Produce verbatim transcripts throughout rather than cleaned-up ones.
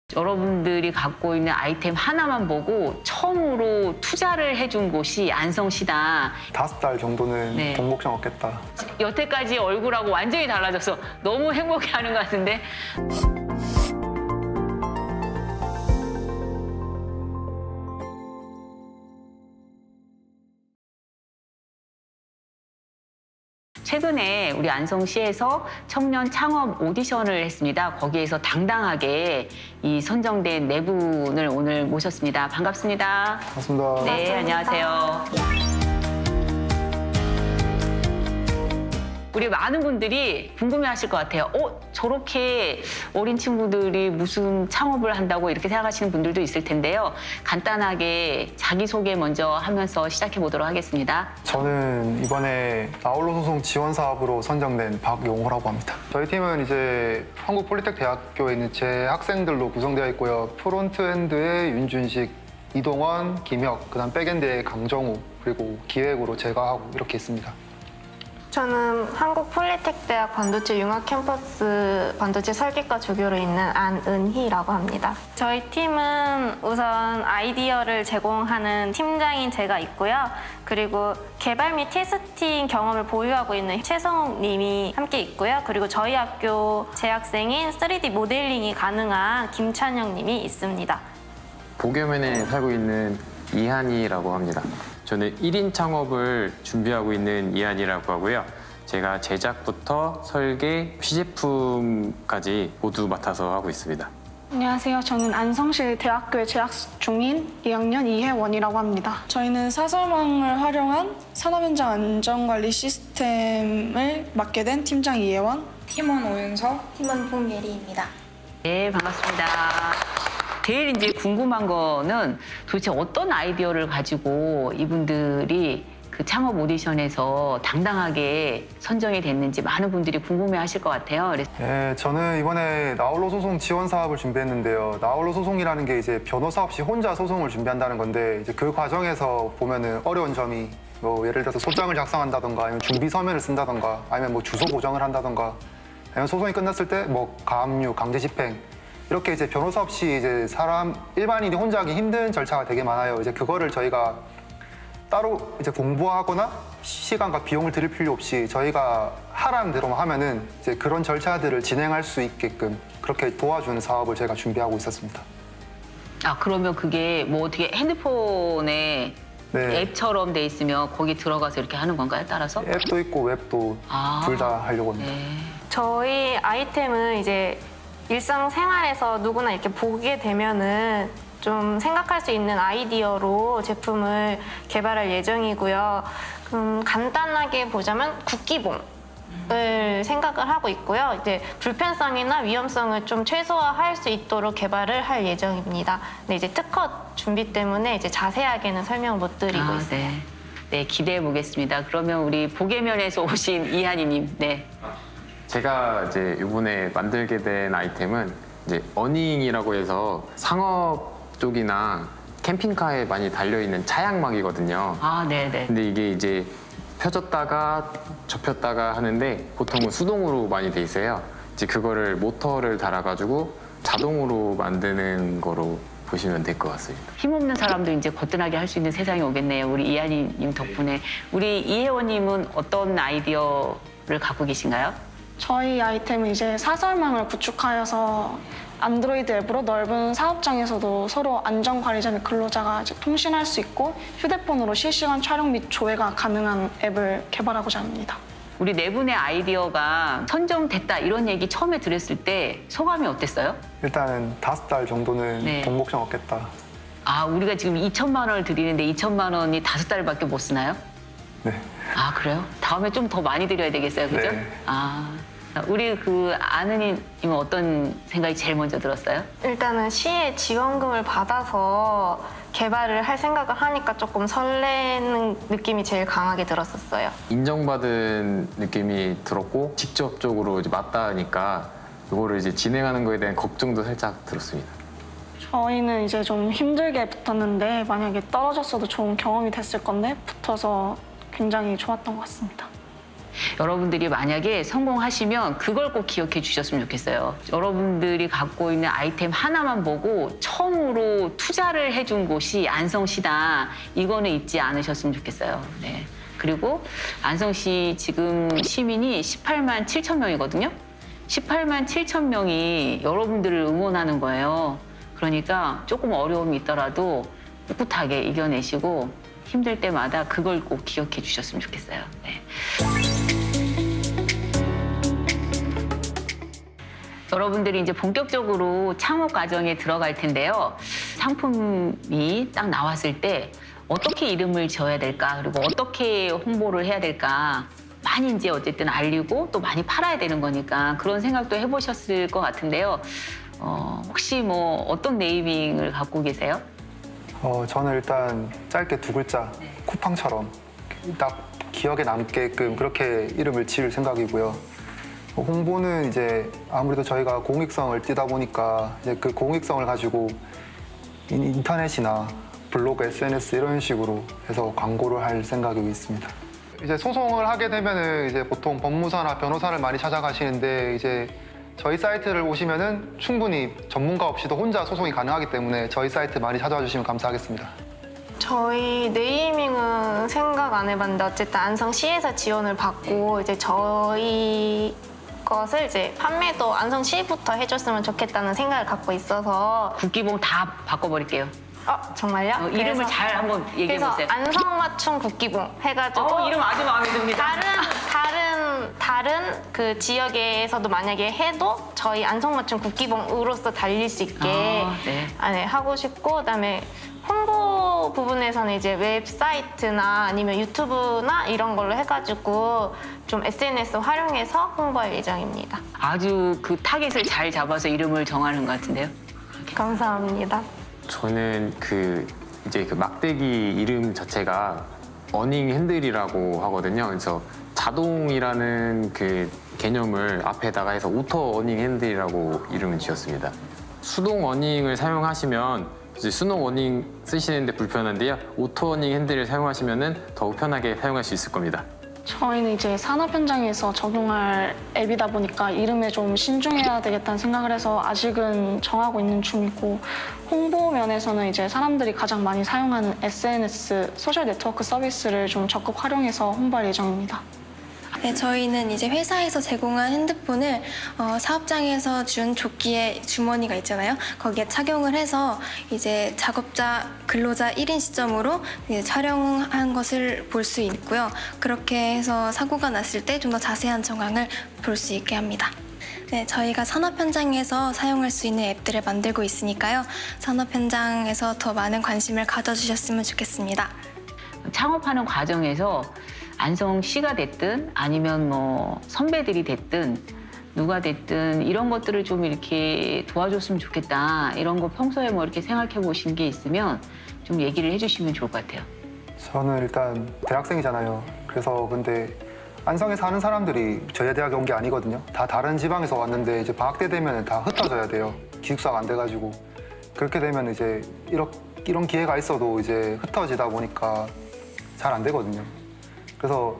여러분들이 갖고 있는 아이템 하나만 보고 처음으로 투자를 해준 곳이 안성시다. 다섯 달 정도는 네. 돈 걱정 없겠다. 여태까지 얼굴하고 완전히 달라져서 너무 행복해하는 것 같은데. 최근에 우리 안성시에서 청년 창업 오디션을 했습니다. 거기에서 당당하게 이 선정된 네 분을 오늘 모셨습니다. 반갑습니다. 반갑습니다. 네, 안녕하세요. 우리 많은 분들이 궁금해하실 것 같아요. 어, 저렇게 어린 친구들이 무슨 창업을 한다고 이렇게 생각하시는 분들도 있을 텐데요. 간단하게 자기소개 먼저 하면서 시작해 보도록 하겠습니다. 저는 이번에 나홀로 소송 지원 사업으로 선정된 박용호라고 합니다. 저희 팀은 이제 한국폴리텍대학교에 있는 제 학생들로 구성되어 있고요. 프론트엔드의 윤준식, 이동원, 김혁, 그다음 백엔드의 강정우, 그리고 기획으로 제가 하고 이렇게 있습니다. 저는 한국폴리텍대학 반도체 융합 캠퍼스 반도체 설계과 조교로 있는 안은희라고 합니다. 저희 팀은 우선 아이디어를 제공하는 팀장인 제가 있고요. 그리고 개발 및 테스팅 경험을 보유하고 있는 최성욱 님이 함께 있고요. 그리고 저희 학교 재학생인 쓰리디 모델링이 가능한 김찬영 님이 있습니다. 보겸현에 살고 있는 이한이라고 합니다. 저는 일 인 창업을 준비하고 있는 이한이라고 하고요. 제가 제작부터 설계, 시제품까지 모두 맡아서 하고 있습니다. 안녕하세요. 저는 안성시 대학교에 재학 중인 이 학년 이혜원이라고 합니다. 저희는 사설망을 활용한 산업 현장 안전관리 시스템을 맡게 된 팀장 이혜원, 팀원 오윤서, 팀원 봉예리입니다. 네, 반갑습니다. 제일 이제 궁금한 거는 도대체 어떤 아이디어를 가지고 이분들이 그 창업 오디션에서 당당하게 선정이 됐는지 많은 분들이 궁금해하실 것 같아요. 그래서 네, 저는 이번에 나홀로 소송 지원 사업을 준비했는데요. 나홀로 소송이라는 게 이제 변호사 없이 혼자 소송을 준비한다는 건데 이제 그 과정에서 보면은 어려운 점이 뭐 예를 들어서 소장을 작성한다던가 아니면 준비 서면을 쓴다던가 아니면 뭐 주소 보정을 한다던가 아니면 소송이 끝났을 때 뭐 가압류, 강제 집행 이렇게 이제 변호사 없이 이제 사람 일반인이 혼자 하기 힘든 절차가 되게 많아요. 이제 그거를 저희가 따로 이제 공부하거나 시간과 비용을 들일 필요 없이 저희가 하라는 대로만 하면은 이제 그런 절차들을 진행할 수 있게끔 그렇게 도와주는 사업을 저희가 준비하고 있었습니다. 아, 그러면 그게 뭐 어떻게 핸드폰에 네. 앱처럼 돼 있으면 거기 들어가서 이렇게 하는 건가요? 따라서? 앱도 있고 웹도 아, 둘 다 하려고 합니다. 네. 저희 아이템은 이제 일상생활에서 누구나 이렇게 보게 되면은 좀 생각할 수 있는 아이디어로 제품을 개발할 예정이고요. 음, 간단하게 보자면 국기봉을 생각을 하고 있고요. 이제 불편성이나 위험성을 좀 최소화할 수 있도록 개발을 할 예정입니다. 근데 이제 특허 준비 때문에 이제 자세하게는 설명 못 드리고 아, 있어요. 네. 네, 기대해 보겠습니다. 그러면 우리 보게면에서 오신 이한이님, 네. 제가 이제 이번에 만들게 된 아이템은 이제 어닝이라고 해서 상업 쪽이나 캠핑카에 많이 달려있는 차양막이거든요. 아, 네네. 근데 이게 이제 펴졌다가 접혔다가 하는데 보통은 수동으로 많이 돼 있어요. 이제 그거를 모터를 달아가지고 자동으로 만드는 거로 보시면 될 것 같습니다. 힘없는 사람도 이제 거뜬하게 할 수 있는 세상이 오겠네요. 우리 이한이님 덕분에. 우리 이혜원님은 어떤 아이디어를 갖고 계신가요? 저희 아이템은 이제 사설망을 구축하여서 안드로이드 앱으로 넓은 사업장에서도 서로 안전관리자 및 근로자가 이제 통신할 수 있고 휴대폰으로 실시간 촬영 및 조회가 가능한 앱을 개발하고자 합니다. 우리 네 분의 아이디어가 선정됐다 이런 얘기 처음에 들었을 때 소감이 어땠어요? 일단은 다섯 달 정도는 네. 돈 걱정 없겠다. 아, 우리가 지금 이천만 원을 드리는데 이천만 원이 다섯 달밖에 못 쓰나요? 네. 아, 그래요? 다음에 좀 더 많이 드려야 되겠어요, 그죠? 네. 아, 우리 그 아는이님은 어떤 생각이 제일 먼저 들었어요? 일단은 시의 지원금을 받아서 개발을 할 생각을 하니까 조금 설레는 느낌이 제일 강하게 들었었어요. 인정받은 느낌이 들었고 직접적으로 이제 맞다 하니까 이거를 이제 진행하는 거에 대한 걱정도 살짝 들었습니다. 저희는 이제 좀 힘들게 붙었는데 만약에 떨어졌어도 좋은 경험이 됐을 건데 붙어서 굉장히 좋았던 것 같습니다. 여러분들이 만약에 성공하시면 그걸 꼭 기억해 주셨으면 좋겠어요. 여러분들이 갖고 있는 아이템 하나만 보고 처음으로 투자를 해준 곳이 안성시다. 이거는 잊지 않으셨으면 좋겠어요. 네. 그리고 안성시 지금 시민이 십팔만 칠천 명이거든요. 십팔만 칠천 명이 여러분들을 응원하는 거예요. 그러니까 조금 어려움이 있더라도 꿋꿋하게 이겨내시고 힘들 때마다 그걸 꼭 기억해 주셨으면 좋겠어요. 네. 여러분들이 이제 본격적으로 창업 과정에 들어갈 텐데요. 상품이 딱 나왔을 때 어떻게 이름을 지어야 될까? 그리고 어떻게 홍보를 해야 될까? 많이 이제 어쨌든 알리고 또 많이 팔아야 되는 거니까 그런 생각도 해보셨을 것 같은데요. 어, 혹시 뭐 어떤 네이밍을 갖고 계세요? 어, 저는 일단 짧게 두 글자, 네. 쿠팡처럼 딱 기억에 남게끔 그렇게 이름을 지을 생각이고요. 어, 홍보는 이제 아무래도 저희가 공익성을 띠다 보니까 이제 그 공익성을 가지고 인- 인터넷이나 블로그, 에스엔에스 이런 식으로 해서 광고를 할 생각이 있습니다. 이제 소송을 하게 되면은 이제 보통 법무사나 변호사를 많이 찾아가시는데 이제 저희 사이트를 오시면은 충분히 전문가 없이도 혼자 소송이 가능하기 때문에 저희 사이트 많이 찾아와 주시면 감사하겠습니다. 저희 네이밍은 생각 안 해봤는데 어쨌든 안성시에서 지원을 받고 이제 저희 것을 이제 판매도 안성시부터 해줬으면 좋겠다는 생각을 갖고 있어서 국기봉 다 바꿔버릴게요. 어 정말요? 어, 이름을 그래서- 잘 한번 얘기해 그래서 보세요. 안성맞춤 국기봉 해가지고 어, 이름 아주 마음에 듭니다. 다른 다른 다른 그 지역에서도 만약에 해도 저희 안성맞춤 국기봉으로서 달릴 수 있게 아, 네. 아, 네, 하고 싶고 그다음에 홍보 부분에서는 이제 웹사이트나 아니면 유튜브나 이런 걸로 해가지고 좀 에스엔에스 활용해서 홍보할 예정입니다. 아주 그 타겟을 잘 잡아서 이름을 정하는 것 같은데요. 감사합니다. 저는 그 이제 그 막대기 이름 자체가 어닝 핸들이라고 하거든요. 그래서 자동이라는 그 개념을 앞에다가 해서 오토 어닝 핸들이라고 이름을 지었습니다. 수동 어닝을 사용하시면 이제 수동 어닝 쓰시는데 불편한데요. 오토 어닝 핸들을 사용하시면은 더욱 편하게 사용할 수 있을 겁니다. 저희는 이제 산업 현장에서 적용할 앱이다 보니까 이름에 좀 신중해야 되겠다는 생각을 해서 아직은 정하고 있는 중이고 홍보 면에서는 이제 사람들이 가장 많이 사용하는 에스엔에스 소셜 네트워크 서비스를 좀 적극 활용해서 홍보할 예정입니다. 네, 저희는 이제 회사에서 제공한 핸드폰을 어, 사업장에서 준 조끼에 주머니가 있잖아요. 거기에 착용을 해서 이제 작업자, 근로자 일 인 시점으로 이제 촬영한 것을 볼 수 있고요. 그렇게 해서 사고가 났을 때 좀 더 자세한 정황을 볼 수 있게 합니다. 네, 저희가 산업 현장에서 사용할 수 있는 앱들을 만들고 있으니까요. 산업 현장에서 더 많은 관심을 가져주셨으면 좋겠습니다. 창업하는 과정에서 안성시가 됐든 아니면 뭐 선배들이 됐든 누가 됐든 이런 것들을 좀 이렇게 도와줬으면 좋겠다. 이런 거 평소에 뭐 이렇게 생각해 보신 게 있으면 좀 얘기를 해주시면 좋을 것 같아요. 저는 일단 대학생이잖아요. 그래서 근데 안성에 사는 사람들이 저희 대학에 온 게 아니거든요. 다 다른 지방에서 왔는데 이제 방학 때 되면 다 흩어져야 돼요. 기숙사가 안 돼가지고 그렇게 되면 이제 이런 이런 기회가 있어도 이제 흩어지다 보니까 잘 안 되거든요. 그래서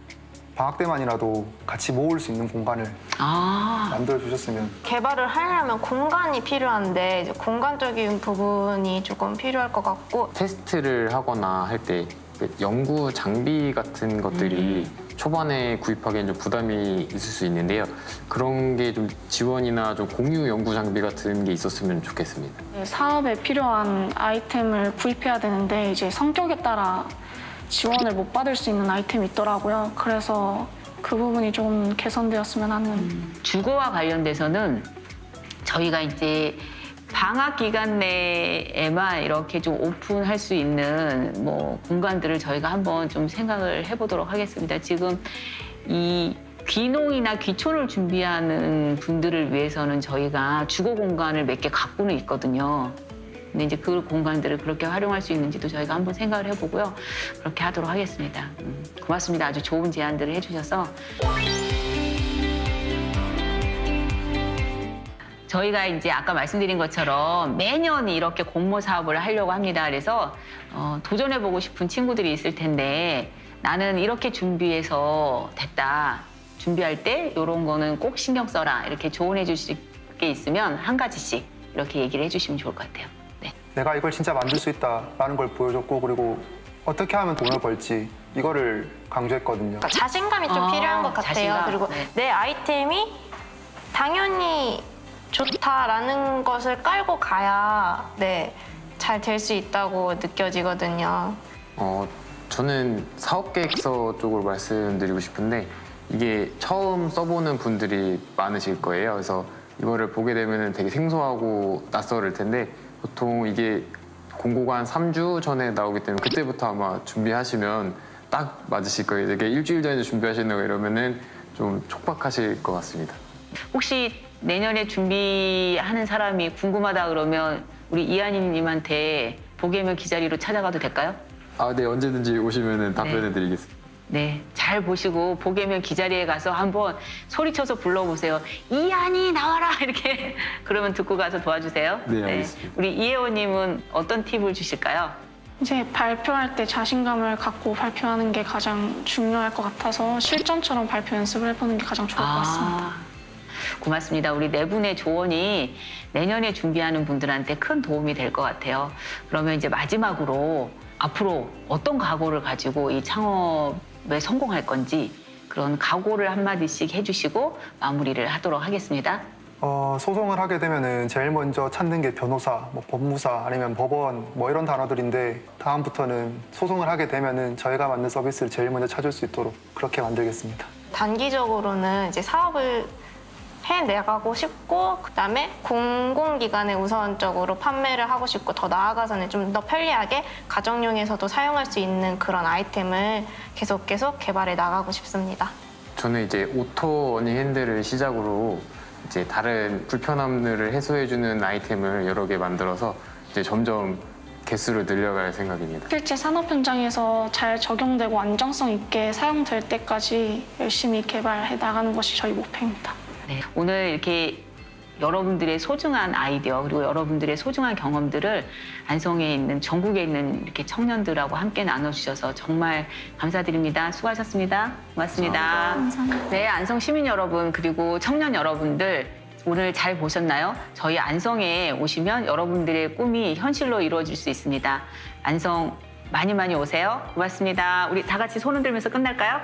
방학 때만이라도 같이 모을 수 있는 공간을 아, 만들어 주셨으면. 개발을 하려면 공간이 필요한데 이제 공간적인 부분이 조금 필요할 것 같고 테스트를 하거나 할 때 연구 장비 같은 것들이 초반에 구입하기엔 좀 부담이 있을 수 있는데요. 그런 게 좀 지원이나 좀 공유 연구 장비 같은 게 있었으면 좋겠습니다. 사업에 필요한 아이템을 구입해야 되는데 이제 성격에 따라 지원을 못 받을 수 있는 아이템이 있더라고요. 그래서 그 부분이 좀 개선되었으면 하는. 주거와 관련돼서는 저희가 이제 방학 기간 내에만 이렇게 좀 오픈할 수 있는 뭐 공간들을 저희가 한번 좀 생각을 해보도록 하겠습니다. 지금 이 귀농이나 귀촌을 준비하는 분들을 위해서는 저희가 주거 공간을 몇 개 갖고는 있거든요. 근데 이제 그 공간들을 그렇게 활용할 수 있는지도 저희가 한번 생각을 해보고요. 그렇게 하도록 하겠습니다. 음, 고맙습니다. 아주 좋은 제안들을 해주셔서. 저희가 이제 아까 말씀드린 것처럼 매년 이렇게 공모 사업을 하려고 합니다. 그래서 어, 도전해보고 싶은 친구들이 있을 텐데 나는 이렇게 준비해서 됐다. 준비할 때 이런 거는 꼭 신경 써라. 이렇게 조언해 주실 게 있으면 한 가지씩 이렇게 얘기를 해주시면 좋을 것 같아요. 네. 내가 이걸 진짜 만들 수 있다라는 걸 보여줬고 그리고 어떻게 하면 돈을 벌지 이거를 강조했거든요. 그러니까 자신감이 좀 아, 필요한 것 같아요. 자신감. 그리고 네. 내 아이템이 당연히 좋다라는 것을 깔고 가야 네, 잘 될 수 있다고 느껴지거든요. 어, 저는 사업 계획서 쪽으로 말씀드리고 싶은데 이게 처음 써보는 분들이 많으실 거예요. 그래서 이거를 보게 되면 되게 생소하고 낯설을 텐데 보통 이게 공고가 한 삼 주 전에 나오기 때문에 그때부터 아마 준비하시면 딱 맞으실 거예요. 이게 일주일 전에 준비하시는 거 이러면은 좀 촉박하실 것 같습니다. 혹시 내년에 준비하는 사람이 궁금하다 그러면 우리 이한희님한테 보게면 기자리로 찾아가도 될까요? 아, 네, 언제든지 오시면 답변해 드리겠습니다. 네, 잘 보시고 보게면 기자리에 가서 한번 소리쳐서 불러보세요. 이한이 나와라 이렇게 그러면 듣고 가서 도와주세요. 네, 알겠습니다. 우리 이혜원님은 어떤 팁을 주실까요? 이제 발표할 때 자신감을 갖고 발표하는 게 가장 중요할 것 같아서 실전처럼 발표 연습을 해보는 게 가장 좋을 것 같습니다. 고맙습니다. 우리 네 분의 조언이 내년에 준비하는 분들한테 큰 도움이 될 것 같아요. 그러면 이제 마지막으로 앞으로 어떤 각오를 가지고 이 창업에 성공할 건지 그런 각오를 한마디씩 해주시고 마무리를 하도록 하겠습니다. 어, 소송을 하게 되면은 제일 먼저 찾는 게 변호사, 뭐 법무사 아니면 법원 뭐 이런 단어들인데 다음부터는 소송을 하게 되면은 저희가 맞는 서비스를 제일 먼저 찾을 수 있도록 그렇게 만들겠습니다. 단기적으로는 이제 사업을 해내가고 싶고 그다음에 공공기관에 우선적으로 판매를 하고 싶고 더 나아가서는 좀 더 편리하게 가정용에서도 사용할 수 있는 그런 아이템을 계속 계속 개발해 나가고 싶습니다. 저는 이제 오토 어닝 핸들을 시작으로 이제 다른 불편함들을 해소해주는 아이템을 여러 개 만들어서 이제 점점 개수를 늘려갈 생각입니다. 실제 산업 현장에서 잘 적용되고 안정성 있게 사용될 때까지 열심히 개발해 나가는 것이 저희 목표입니다. 네, 오늘 이렇게 여러분들의 소중한 아이디어 그리고 여러분들의 소중한 경험들을 안성에 있는 전국에 있는 이렇게 청년들하고 함께 나눠주셔서 정말 감사드립니다. 수고하셨습니다. 고맙습니다. 감사합니다. 네, 안성 시민 여러분 그리고 청년 여러분들 오늘 잘 보셨나요? 저희 안성에 오시면 여러분들의 꿈이 현실로 이루어질 수 있습니다. 안성 많이 많이 오세요. 고맙습니다. 우리 다 같이 손 흔들면서 끝날까요?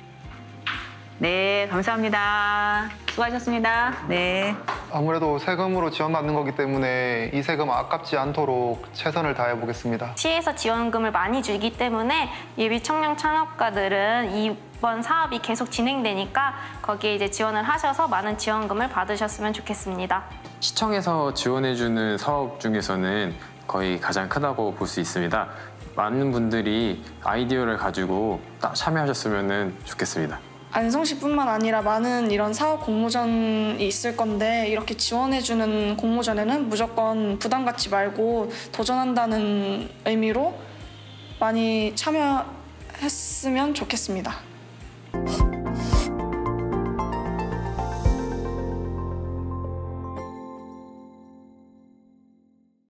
네, 감사합니다. 수고하셨습니다. 네. 아무래도 세금으로 지원받는 거기 때문에 이 세금 아깝지 않도록 최선을 다해보겠습니다. 시에서 지원금을 많이 주기 때문에 예비 청년 창업가들은 이번 사업이 계속 진행되니까 거기에 이제 지원을 하셔서 많은 지원금을 받으셨으면 좋겠습니다. 시청에서 지원해주는 사업 중에서는 거의 가장 크다고 볼 수 있습니다. 많은 분들이 아이디어를 가지고 딱 참여하셨으면 좋겠습니다. 안성시뿐만 아니라 많은 이런 사업 공모전이 있을 건데 이렇게 지원해주는 공모전에는 무조건 부담 갖지 말고 도전한다는 의미로 많이 참여했으면 좋겠습니다.